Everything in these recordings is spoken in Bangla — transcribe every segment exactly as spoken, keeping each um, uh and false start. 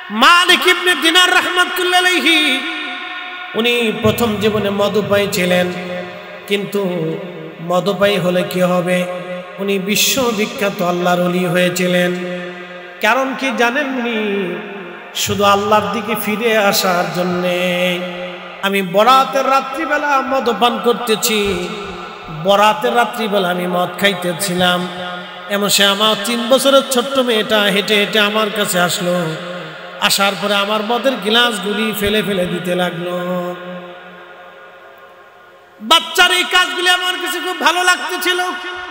মালিক ইবনে দিনার রাহমাতুল্লাহ আলাইহি উনি প্রথম জীবনে মদপায়ী ছিলেন, কিন্তু মদপায়ী হলে কি হবে, উনি বিশ্ববিখ্যাত আল্লাহর ওলি হয়েছিলেন। কারণ কি জানেননি? শুধু আল্লাহর দিকে ফিরে আসার জন্যে। আমি বরাতের রাত্রিবেলা মদপান করতেছি, বরাতের রাত্রিবেলা আমি মদ খাইতেছিলাম, এমন সে আমার তিন বছরের ছোট্ট মেয়েটা হেঁটে হেঁটে আমার কাছে আসলো। আসার পরে আমার মদের গ্লাসগুলি ফেলে ফেলে দিতে লাগলো। বাচ্চার এই কাজগুলি আমার কাছে খুব ভালো লাগতেছিল।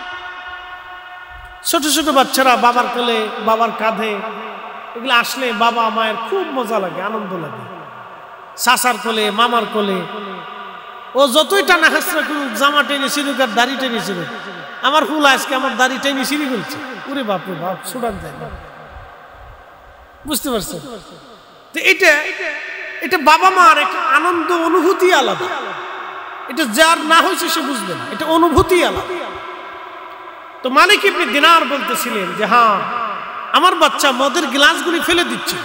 ছোট ছোট বাচ্চারা বাবার কোলে, বাবার কাঁধে, এগুলো আসলে বাবা মায়ের খুব মজা লাগে, আনন্দ লাগে। চাচার কোলে, মামার কোলে, ও যতই টানা হাসরা করুক, জামা টেনে ছিলুক আর দাড়ি টেনে ছিলুক, আমার ফুল আজকে আমার দাড়ি টেনে ছিঁড়ি বলছে, ওরে বাপরে বাপ, ছুটান যায় না। বুঝতে পারছেন? তো এটা এটা বাবা মার একটা আনন্দ অনুভূতি আলাদা। এটা যার না হয়েছে সে বুঝবে না, এটা অনুভূতি আলাদা। তো মালিক ইবনে দিনার বলতেছিলেন যে হ্যাঁ, আমার বাচ্চা মদের গ্লাসগুলি ফেলে দিচ্ছিল,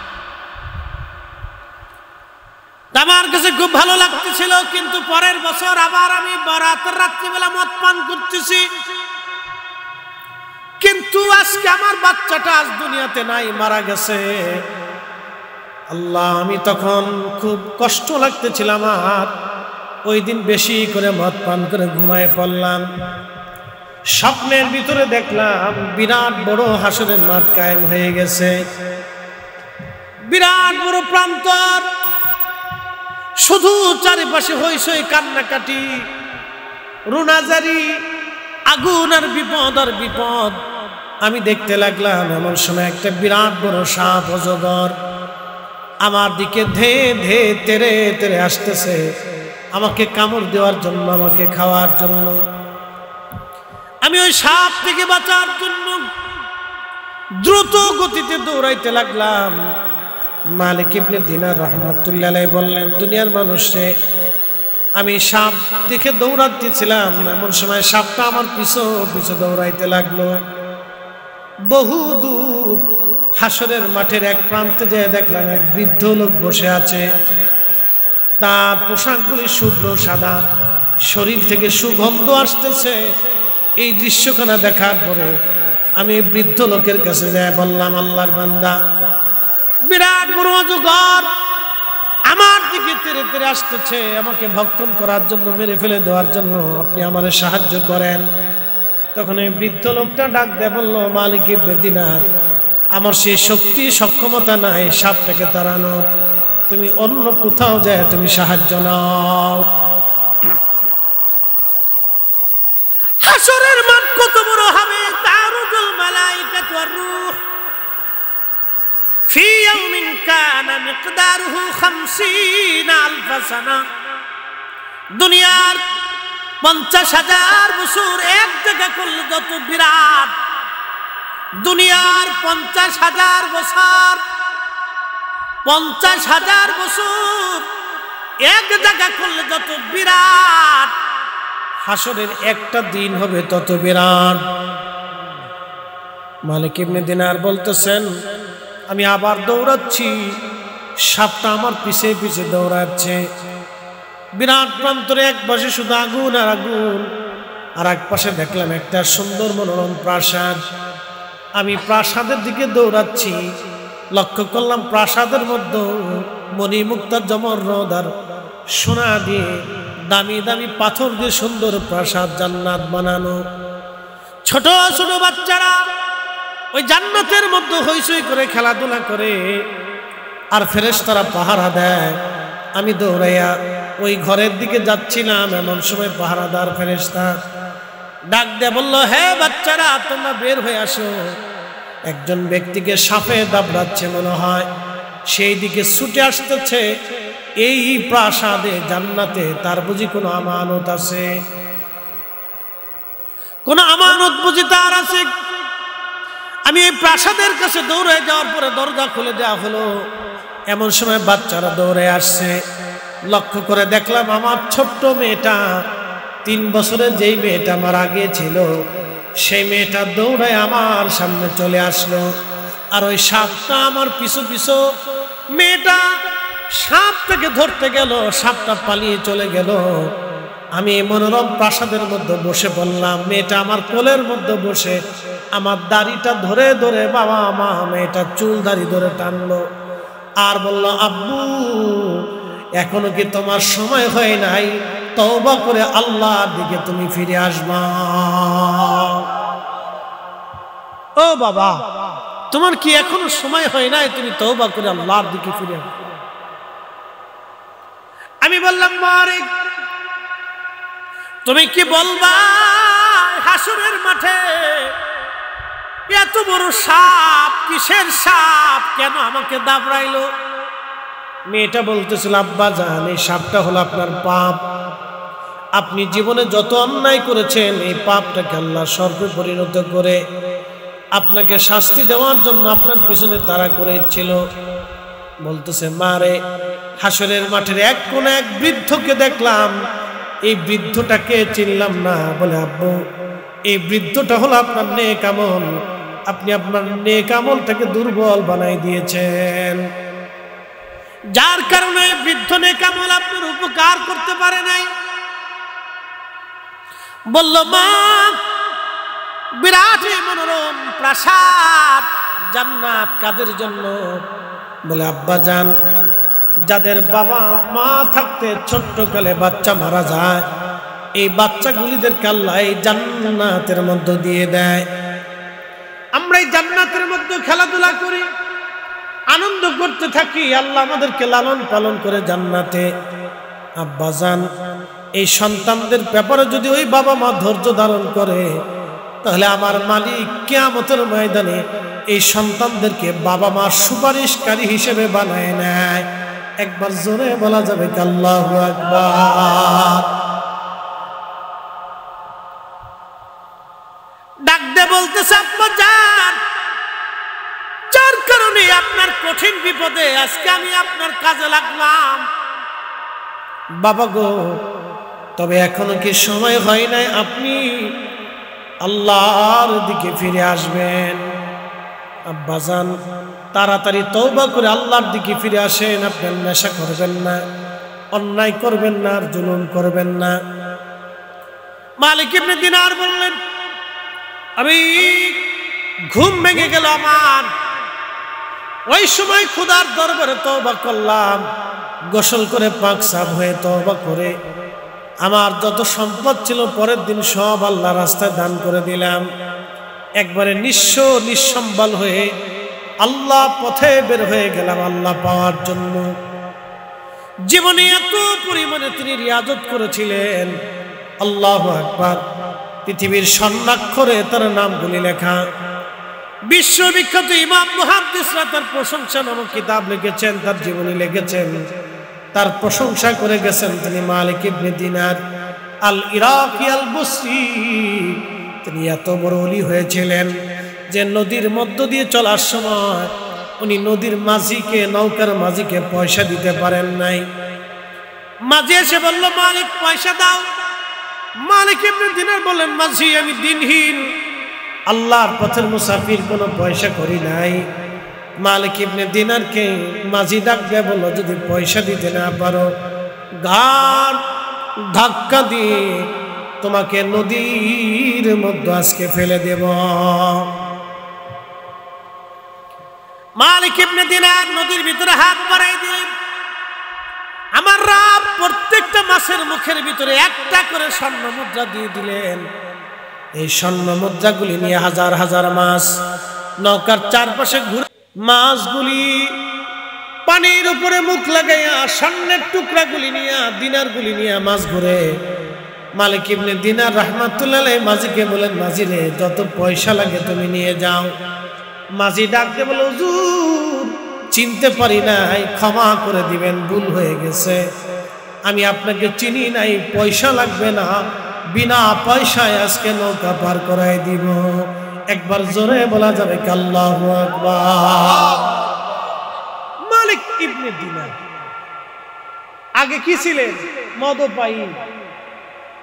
আমার কাছে খুব ভালো লাগতেছিল। কিন্তু পরের বছর আবার আমি বরাতের রাত্রিবেলা মদ পান করতেছি, কিন্তু আজকে আমার বাচ্চাটা আজ দুনিয়াতে নাই, মারা গেছে। আল্লাহ, আমি তখন খুব কষ্ট লাগতেছিল আমার। ওই দিন বেশি করে মদ পান করে ঘুমায় পড়লাম। স্বপ্নের ভিতরে দেখলাম বিরাট বড় হাসরের মাঠ কায়েম হয়ে গেছে, বিরাট বড় প্রান্তর, শুধু চারিপাশে হইসই, কান্নাকাটি, রুনাজারি, আগুন আর বিপদ আর বিপদ। আমি দেখতে লাগলাম এমন সময় একটা বিরাট বড় সাপ অজগর আমার দিকে ধে ধে তেরে তেরে আসতেছে, আমাকে কামড় দেওয়ার জন্য, আমাকে খাওয়ার জন্য। আমি ওই সাপ থেকে বাঁচার জন্য দ্রুত গতিতে দৌড়াইতে লাগলাম। মালিক ইবনে দিনার রাহমাতুল্লাহ আলাইহি বললেন, দুনিয়ার মানুষে আমি সাপ দেখে দৌড়াতেছিলাম, এমন সময় সাপটা আমার পিছু পিছু দৌড়াইতে লাগলো। বহু দূর হাসরের মাঠের এক প্রান্তে যেয়ে দেখলাম এক বৃদ্ধ লোক বসে আছে। তার পোশাকগুলি শুভ্র সাদা, শরীর থেকে সুগন্ধ আসতেছে। এই দৃশ্যখানা দেখার পরে আমি বৃদ্ধ লোকের কাছে যাই বললাম, আল্লাহর বান্দা, বিরাট বড় অজগর আমার দিকে তেরে তেরে আসতেছে, আমাকে ভক্ষণ করার জন্য, মেরে ফেলে দেওয়ার জন্য, আপনি আমাদের সাহায্য করেন। তখন এই বৃদ্ধ লোকটা ডাক দেয়, বলল, মালিক ইবনে দিনার, আমার সেই শক্তি সক্ষমতা নাই সাপটাকে তাড়ানোর, তুমি অন্য কোথাও যায় তুমি সাহায্য নাও। হাসরের মাঠ কত বড় হবে! তারুজুল মালাইকাতু ওয়ার রূহ ফি ইয়াউমিন কানা মিকদারুহু খামসিনা আলফা সানা। দুনিয়ার পঞ্চাশ হাজার বছর এক জায়গা করলে যত বিরাট, দুনিয়ার পঞ্চাশ হাজার বছর পঞ্চাশ হাজার বছর এক জায়গা করলে যত বিরাট, হাসরের একটা দিন হবে তত বিরাট। মালিক ইবনে দিনার বলতেছেন, আমি আবার দৌড়াচ্ছি, সাপটা আমার পিছে পিছে দৌড়াচ্ছে। বিরাট প্রান্তরে এক পাশে শুধু আগুন আর আগুন, আর এক পাশে দেখলাম একটা সুন্দর মনোরম প্রাসাদ। আমি প্রাসাদের দিকে দৌড়াচ্ছি, লক্ষ্য করলাম প্রাসাদের মধ্যে মণিমুক্তার জমরদ আর সোনা দিয়ে, দামি দামি পাথর দিয়ে সুন্দর প্রাসাদ, জান্নাত বানানো। ছোট ছোট বাচ্চারা ওই জান্নাতের মধ্যে হইচই করে খেলাধুলা করে, আর ফেরেশতারা পাহারা দেয়। আমি দৌড়াইয়া ওই ঘরের দিকে যাচ্ছিলাম, এমন সময় পাহারাদার ফেরেশতা ডাক দিয়ে বলল, হে বাচ্চারা, তোমরা বের হয়ে আসো। একজন ব্যক্তিকে সাপে দাবড়াচ্ছে মনে হয়, সেই দিকে ছুটে আসতেছে। এই প্রাসাদে, জান্নাতে তার বুঝি কোনো আমানত আছে? কোন আমানত বুঝি তার আছে? আমি এই প্রাসাদের কাছে দৌড়ে যাওয়ার পরে দরজা খুলে দেওয়া হলো। এমন সময় বাচ্চারা দৌড়ে আসছে। লক্ষ্য করে দেখলাম আমার ছোট্ট মেয়েটা, তিন বছরের যেই মেয়েটা মারা গিয়েছিল, সেই মেয়েটা দৌড়ায় আমার সামনে চলে আসলো। আর ওই সাপটা আমার পিছু পিছু, মেয়েটা সাপটাকে ধরতে গেল, সাপটা পালিয়ে চলে গেল। আমি মনোরম প্রাসাদের মধ্যে বসে পড়লাম, মেয়েটা আমার কোলের মধ্যে বসে আমার দাড়িটা ধরে ধরে, বাবা মা মেয়েটা চুল দাড়ি ধরে টানলো আর বলল, আব্বু এখনো কি তোমার সময় হয় নাই? তওবা করে আল্লাহর দিকে তুমি ফিরে আসবা। ও বাবা, তোমার কি এখনো সময় হয় নাই? তুমি তওবা করে আল্লাহর দিকে ফিরে আসবে। আমি বললাম, মারে তুমি কি বলবা? হাসরের মাঠে এত বড় সাপ, কিসের সাপ? কেন আমাকে দাবড়াইলো? মেয়েটা বলতেছিল, আব্বা জান, এই সাপটা হলো আপনার পাপ। আপনি জীবনে যত অন্যায় করেছেন, এই পাপটাকে আল্লাহ সর্পে পরিণত করে আপনাকে শাস্তি দেওয়ার জন্য আপনার পিছনে তাড়া করেছিল। বলতেছে, মারে হাসরের মাঠের এক কোণে এক বৃদ্ধকে দেখলাম, এই বৃদ্ধটাকে চিনলাম না। বলে, আব্বু এই বৃদ্ধটা হলো আপনার নেক আমল, আপনি আপনার নেক আমলটাকে দুর্বল বানাই দিয়েছেন, যার কারণে বৃদ্ধ নেক আমল আপনার উপকার করতে পারে নাই। বলল, মা বিরাট মনোরম প্রাসাদ জান্নাত কাদের জন্য? বলে, আব্বা জান, যাদের বাবা মা থাকতে ছোট্টকালে বাচ্চা মারা যায়, এই বাচ্চাগুলিদেরকে আল্লাহ এই জান্নাতের মধ্যে দিয়ে দেয়। আমরা এই জান্নাতের মধ্যে খেলাধুলা করি, আনন্দ করতে থাকি, আল্লাহ আমাদেরকে লালন পালন করে জান্নাতে। আব্বা জান, এই সন্তানদের ব্যাপারে যদি ওই বাবা মা ধৈর্য ধারণ করে, তাহলে আমার মালিক কিয়ামতের ময়দানে এই সন্তানদেরকে বাবা মার সুপারিশকারী হিসেবে বানায় নেয়। একবার জোরে বলা যাবে কি আল্লাহু আকবার? ডাক দে বলতেছে, আব্বা জান, যার কারণে আপনার কঠিন বিপদে আজকে আমি আপনার কাজে লাগলাম। বাবা গো, তবে এখনো কি সময় হয় নাই আপনি আল্লাহর দিকে ফিরে আসবেন? আব্বা জান, তাড়াতাড়ি তওবা করে আল্লাহর দিকে ফিরে আসেন। আপনি নেশা করবেন না, অন্যায় করবেন না, আর জুলুম করবেন না। মালিক ইবনে দিনার বললেন, আমি ঘুম ভেঙে গেল আমার, ওই সময় খোদার দরবারে তওবা করলাম, গোসল করে পাক সাফ হয়ে তওবা করে আমার যত সম্পদ ছিল পরের দিন সব আল্লাহ রাস্তায় দান করে দিলাম। একবারে নিঃস্ব নিঃসম্বল হয়ে আল্লাহ পথে বের হয়ে গেলাম আল্লাহ পাওয়ার জন্য। জীবনে এত পরিমাণে তিনি রিয়াজত করেছিলেন, আল্লাহু আকবার। পৃথিবীর স্বর্ণাক্ষরে তার নামগুলি লেখা। বিশ্ববিখ্যাত ইমাম মুহাদ্দিসরা তার প্রশংসা নামক কিতাব লিখেছেন, তার জীবনী লিখেছেন, তার প্রশংসা করে গেছেন। তিনি মালিক ইবনে দিনার আল ইরাকি আল বসরি, তিনি এত বড় ওলি হয়েছিলেন যে নদীর মধ্য দিয়ে চলার সময় উনি নদীর মাঝিকে, নৌকার মাঝিকে পয়সা দিতে পারেন নাই। মাঝি এসে বলল, মালিক পয়সা দাও। মালিক ইবনে দিনার বললেন, মাঝি আমি দিনহীন, আল্লাহর পথের মুসাফির, কোনো পয়সা করি নাই। মালিক ইবনে দিনারকে মাঝি ডাক দিয়ে বলল, যদি পয়সা দিতে না পারো, ঘাট ধাক্কা দিয়ে তোমাকে নদীর মধ্যে আজকে ফেলে দেব। মালিক ইবনে দিনার নদীর ভিতরে হাত বাড়াই দিলেন। আমার রব প্রত্যেকটা মাছের মুখের ভিতরে একটা করে স্বর্ণ মুদ্রা দিয়ে দিলেন। এই স্বর্ণ মুদ্রাগুলি নিয়ে হাজার হাজার মাছ নৌকার চারপাশে ঘুরে, মাছগুলি পানির উপরে মুখ লাগাইয়া স্বর্ণের টুকরাগুলি নিয়ে, দিনারগুলি নিয়ে মাছ ঘুরে। মালিক ইবনে দিনার রাহমাতুল্লাহ আলাইহি মাঝিকে বলেন, মাঝি রে, যত পয়সা লাগে তুমি নিয়ে যাও। মাঝি ডাকতে বলে, হুজুর চিনতে পারি নাই, ক্ষমা করে দিবেন, ভুল হয়ে গেছে, আমি আপনাকে চিনি নাই, পয়সা লাগবে না, বিনা পয়সায় আজকে নৌকা পার করাই দিব। একবার জোরে বলা যাবে কি আল্লাহু আকবার? মালিক ইবনে দিনার আগে কি ছিলেন? মদপায়ী।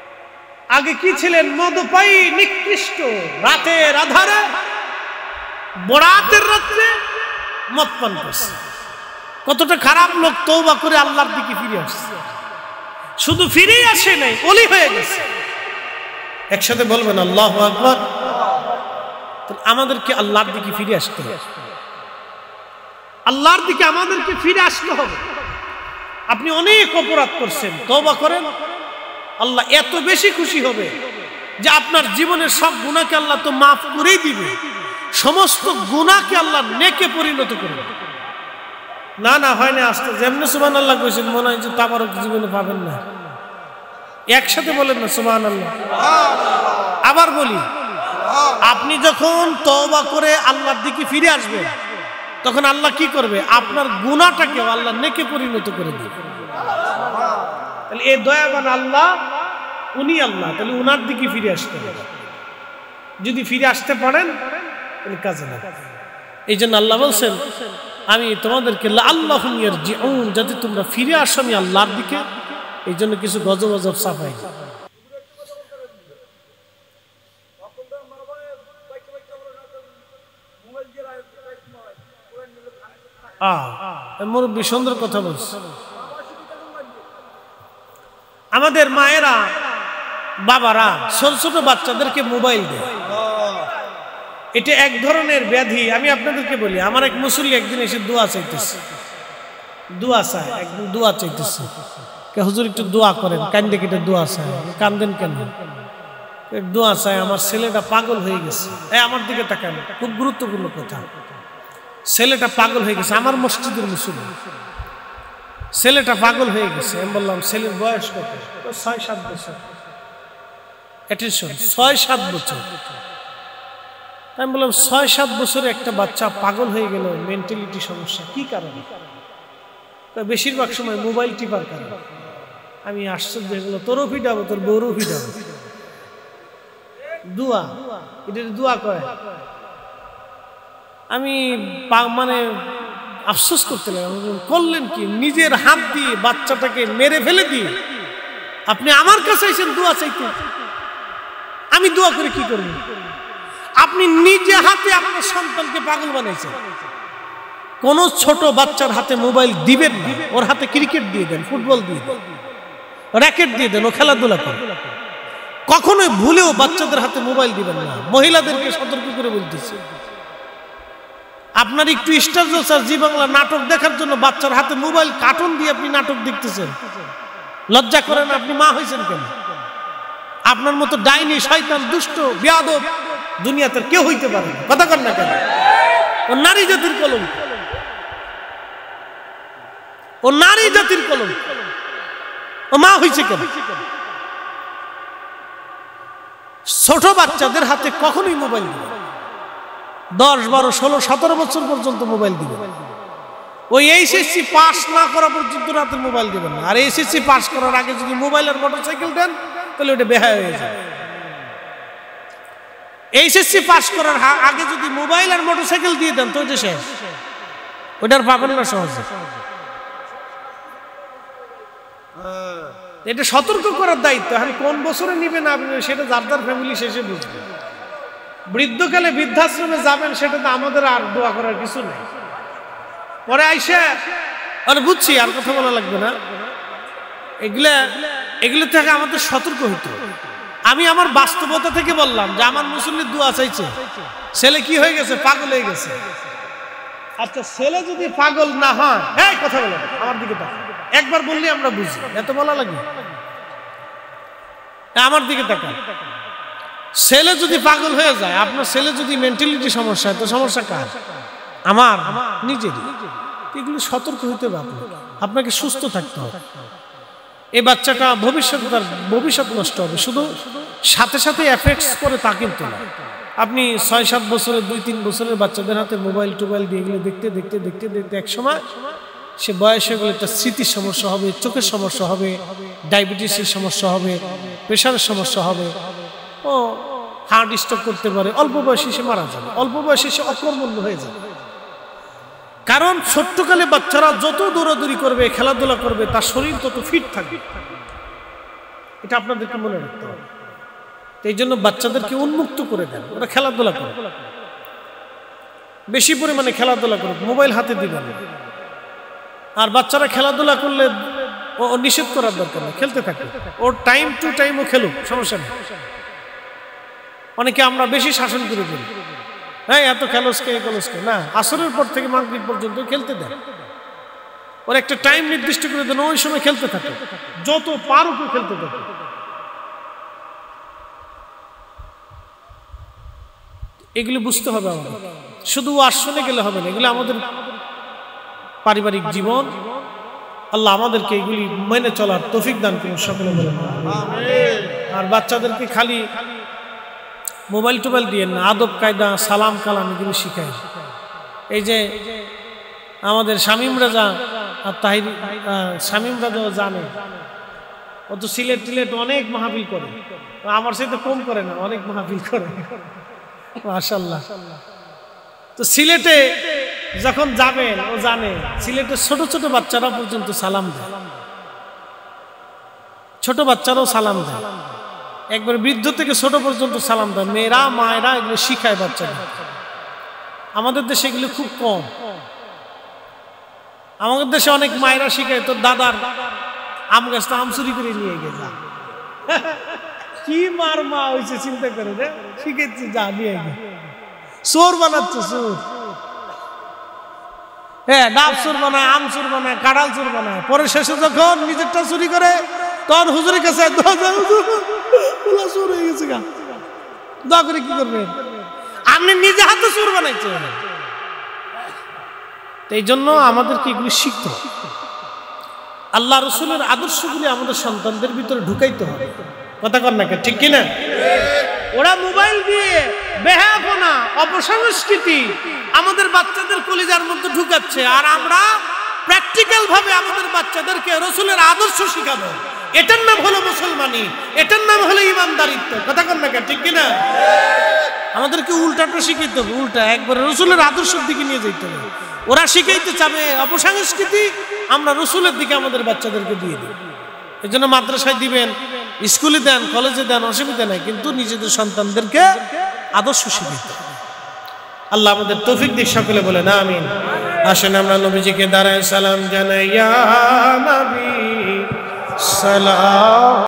আগে কি ছিলেন? মদপায়ী, নিকৃষ্ট। রাতের আধারে বরাতের রাত্রে মদ পান করছে। কতটা খারাপ লোক তওবা করে আল্লাহর দিকে ফিরে আসছে। শুধু ফিরেই আসে নাই, ওলি হয়ে গেছে। একসাথে বলবেন আল্লাহু আকবার। আমাদেরকে আল্লাহর দিকে ফিরে আসতে হবে, আল্লাহর দিকে আমাদেরকে ফিরে আসতে হবে। আপনি অনেক অপরাধ করছেন, তওবা করেন, আল্লাহ এত বেশি খুশি হবে যে আপনার জীবনের সব গুনাহকে আল্লাহ তো মাফ করেই দিবে, সমস্ত গুনাহকে আল্লাহ নেকে পরিণত করবে। না না হয় না, আস্তে যেমনি সুবহানাল্লাহ কইছেন মনে হয় যে তাবারক জীবনে পাবেন না। একসাথে বলেন না সুবহানাল্লাহ। আবার বলি, আপনি যখন তওবা করে আল্লাহর দিকে ফিরে আসবেন তখন আল্লাহ কি করবে? আপনার গুনাহটাকে আল্লাহ নেকে পরিণত করে দিবে। তাহলে এই দয়াবান আল্লাহ, উনি আল্লাহ, তাহলে উনার দিকে ফিরে আসতে হবে। যদি ফিরে আসতে পারেন তাহলে কাজে লাগে। এই জন্য আল্লাহ বলছেন আমি তোমাদেরকে লাআল্লাহুম ইয়ারজিউন, যাতে তোমরা ফিরে আসো আমি আল্লাহর দিকে। এই জন্য কিছু গজব গজব সাফাই। মুরব্বী সুন্দর কথা বলছে। আমাদের মায়েরা বাবারা ছোট ছোট বাচ্চাদেরকে মোবাইল দেয়, এটা এক ধরনের ব্যাধি। আমি আপনাদেরকে বলি, আমার এক মুসল্লি একদিন এসে দোয়া চাইতেছে, দোয়া চায়, একদিন দোয়া চাইতেছে, হুজুর একটু দোয়া করেন। কান্দে কেটে দোয়া চায়। কান্দেন কেন? দোয়া চায়, আমার ছেলেটা পাগল হয়ে গেছে। এই আমার দিকে তাকান, খুব গুরুত্বপূর্ণ কথা। ছেলেটা পাগল হয়ে গেছে, আমার মসজিদের মুসল্লি, ছেলেটা পাগল হয়ে গেছে। আমি বললাম ছেলের বয়স কত? ছয় সাত বছর। অ্যাটেনশন, ছয় সাত বছর। আমি বললাম ছয় সাত বছরে একটা বাচ্চা পাগল হয়ে গেল, মেন্টালিটি সমস্যা, কি কারণে? বেশিরভাগ সময় মোবাইল টিপার কারণে। আমি আশ্চর্য হয়ে গেল, তোরও ফিটাবো, তোর বউরও ফিটাবো। দোয়া, এটা দোয়া করে। আমি মানে আফসোস করতে লাগলাম, করলেন কি? নিজের হাত দিয়ে বাচ্চাটাকে মেরে ফেলে দিয়ে আপনি আমার কাছে এসেছেন দোয়া চাইতে। আমি দোয়া করে কি করব? আপনি নিজে হাতে আপনার সন্তানকে পাগল বানাইছেন। কোন ছোট বাচ্চার হাতে মোবাইল দিবেন না, ওর হাতে ক্রিকেট দিয়ে দেন, ফুটবল দিয়ে দেন, র্যাকেট দিয়ে দেন, ও খেলাধুলা করে। কখনোই ভুলেও বাচ্চাদের হাতে মোবাইল দিবেন না। মহিলাদেরকে সতর্ক করে বলতেছি, আপনার একটু স্টার জলসা জি বাংলা নাটক দেখার জন্য বাচ্চার হাতে মোবাইল, কার্টুন দিয়ে আপনি নাটক দেখতেছেন। লজ্জা করেন? আপনি মা হয়েছেন কেন? আপনার মতো ডাইনি, শয়তান, দুষ্ট, বেয়াদব দুনিয়াতে কেউ হইতে পারে না। কথা কর না কেন? ও নারী জাতির কলঙ্ক, ও নারী জাতির কলঙ্ক। ও মা হয়েছে কেন? ছোট বাচ্চাদের হাতে কখনোই মোবাইল দিবে, দশ বারো ষোলো সতেরো বছর পর্যন্ত মোবাইল দিবে। ওই এইচএসসি পাস না করা পর্যন্ত রাতে মোবাইল দিবেন না। আর এইচএসসি পাস করার আগে যদি মোবাইল আর মোটরসাইকেল দেন তাহলে ওটা বেহায়া হয়ে যাবে। এইচএসসি পাস করার আগে যদি মোবাইল আর মোটরসাইকেল দিয়ে দেন তো ওইটা শেষ, ওইটার পাবেন না সহজে। এটা সতর্ক করার দায়িত্ব। আমি কোন বছরে নিবেন আপনি সেটা যার যার ফ্যামিলি শেষে বুঝবে। বৃদ্ধকালে বৃদ্ধাশ্রমে যাবেন সেটা তো আমাদের আর দোয়া করার কিছু নেই। পরে আইসা আর বুঝছি, আর কথা বলা লাগবে না। এগুলা এগুলো থেকে আমাদের সতর্ক হইতে হবে। আমি আমার বাস্তবতা থেকে বললাম যে আমার মুসল্লি দোয়া চাইছে, ছেলে কি হয়ে গেছে? পাগল হয়ে গেছে। আচ্ছা, ছেলে যদি পাগল না হয়, এই কথা বলো আমার দিকে তাকান, একবার বললে আমরা বুঝি, এত বলা লাগে। আমার দিকে তাকান। ছেলে যদি পাগল হয়ে যায়, আপনার ছেলে যদি মেন্টালিটি সমস্যা হয়, তো সমস্যা কার? আমার নিজেরই। এগুলো সতর্ক হইতে হবে। আপনাকে সুস্থ থাকতে হবে। এই বাচ্চাটা ভবিষ্যতে তার ভবিষ্যৎ নষ্ট হবে, শুধু সাথে সাথে এফেক্টস করে তা কিন্তু না। আপনি ছয় সাত বছরের দুই তিন বছরের বাচ্চাদের হাতে মোবাইল টোবাইল দিয়ে এগুলো দেখতে দেখতে দেখতে দেখতে এক সময় সে বয়সে গেলে একটা স্মৃতির সমস্যা হবে, চোখের সমস্যা হবে, ডায়াবেটিসের সমস্যা হবে, প্রেশারের সমস্যা হবে, ও হার্ট স্ট্রোক করতে পারে, অল্প বয়সে সে মারা যাবে, অল্প বয়সে সে অকর্মণ্য হয়ে যাবে। কারণ ছোট্টকালে বাচ্চারা যত দৌড়াদৌড়ি করবে, খেলাধুলা করবে, তার শরীর তত ফিট থাকবে। এটা আপনাদেরকে মনে রাখতে হবে। এই জন্য বাচ্চাদেরকে উন্মুক্ত করে দেন, ওরা খেলাধুলা করে। বেশি পরিমাণে খেলাধুলা করুক, মোবাইল হাতে দিবেন। আর বাচ্চারা খেলাধুলা করলে ও নিষেধ করার দরকার নেই, খেলতে থাকে, ওর টাইম টু টাইম ও খেলুক, সমস্যা নেই। অনেকে আমরা বেশি শাসন করে দিই, হ্যাঁ এত খেলোসকে খেলোসকে না, আসরের পর থেকে মাগরিব পর্যন্ত খেলতে দেন, ওর একটা টাইম নির্দিষ্ট করে দেন, ওই সময় খেলতে থাকে, যত পারুক খেলতে থাকে। এগুলি বুঝতে হবে আমাদের, শুধু ওয়াজ শুনে গেলে হবে না, এগুলো আমাদের পারিবারিক জীবন। আল্লাহ আমাদেরকে এগুলি মেনে চলার তৌফিক দান করুন সকলে বলে। আর বাচ্চাদেরকে খালি মোবাইল টোবাইল দিয়ে না, আদব কায়দা সালাম কালাম এগুলি শিখায়। এই যে আমাদের শামীম রাজা আর তাহির, শামীম রাজাও জানে, ও তো সিলেট টিলেট অনেক মাহফিল করে, আমার সাথে কম করে না, অনেক মাহফিল করে মাশাআল্লাহ। তো সিলেটে যখন যাবেন ও জানে সিলেটের ছোট ছোট বাচ্চারা পর্যন্ত সালাম দেয়, ছোট বাচ্চারাও সালাম দেয়, একবার বৃদ্ধ থেকে ছোট পর্যন্ত সালাম দেয়, মেয়েরা মায়েরা এগুলো শিখায় বাচ্চারা। আমাদের দেশে এগুলো খুব কম, আমাদের দেশে অনেক মায়েরা শিখায় তোর দাদার আম গাছটা আম চুরি করে নিয়ে গেছে, কি মার মা হয়েছে চিন্তা করে রে, শিখেছে যা নিয়ে গে, চোর বানাচ্ছে চোর, হ্যাঁ ডাব চোর বানায়, আম চোর বানায়, কাঁঠাল চোর বানায়, পরে শেষে যখন নিজেরটা চুরি করে তখন হুজুরের কাছে চোর হয়ে গেছে গা, দোয়া করে কি করবেন, আপনি নিজে হাতে চোর বানাইছেন। এই জন্য আমাদেরকে এগুলি শিখতে হবে, আল্লাহ রসুলের আদর্শগুলি আমাদের সন্তানদের ভিতরে ঢুকাইতে হবে, কথা কর না ঠিক কিনা? ওরা মোবাইল দিয়ে বেহায়াপনা অপসংস্কৃতি আমাদের বাচ্চাদের কলিজার মধ্যে ঢুকাচ্ছে, আর আমরা প্র্যাকটিক্যাল ভাবে আমাদের বাচ্চাদেরকে রসুলের আদর্শ শিখাবো। এটার নাম হলো মুসলমানি, এটার নাম হলো ইমানদারিত্ব, কথা কর না ঠিক কিনা? আমাদেরকে উল্টাটা শিখাইতে হবে, উল্টা একবারে রসুলের আদর্শের দিকে নিয়ে যেতে হবে। ওরা শিখাইতে চাবে অপসংস্কৃতি, আমরা রসুলের দিকে আমাদের বাচ্চাদেরকে দিয়ে দিই। এই জন্য মাদ্রাসায় দিবেন, স্কুলে দেন, কলেজে দেন, অসুবিধা নাই, কিন্তু নিজেদের সন্তানদেরকে আদর্শ শিখাইতে হবে। আল্লাহ আমাদের তৌফিক দিক, সকলে বলে না আমিন। আসেন আমরা নবীজিকে দাঁড়ায় সালাম জানাই, ইয়া নবী সালাম।